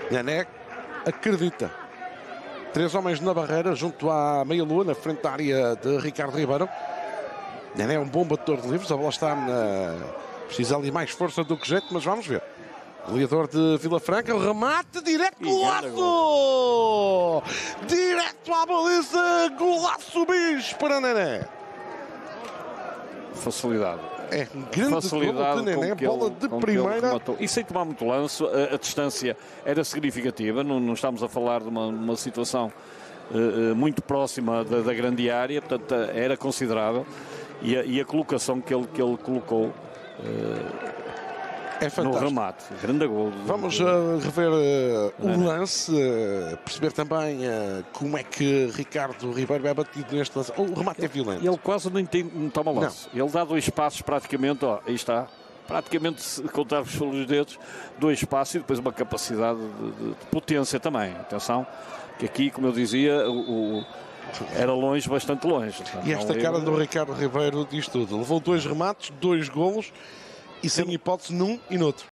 Nené acredita. 3 homens na barreira, junto à meia-lua, na frente da área de Ricardo Ribeiro. Nené é um bom batedor de livros, a bola está na... Precisa ali mais força do que jeito, mas vamos ver. Goleador de Vila Franca, o remate direto, golaço! Direto à baliza, golaço bicho para Nené. Facilidade. É um grande gol de Nené, bola de primeira. E sem tomar muito lance, a distância era significativa, não estamos a falar de uma situação muito próxima da grande área, portanto era considerável. E a colocação que ele colocou é fantástico. No remate, grande gol. Vamos rever o lance, perceber também como é que Ricardo Ribeiro é batido neste lance. O remate é violento. Ele quase não toma lance. Ele dá 2 passos praticamente, aí está. Praticamente, se contarmos pelos dedos, 2 passos e depois uma capacidade de potência também. Atenção, que aqui, como eu dizia, era longe, bastante longe. E esta cara do Ricardo Ribeiro diz tudo. Levou 2 remates, 2 golos e sem hipótese num e noutro.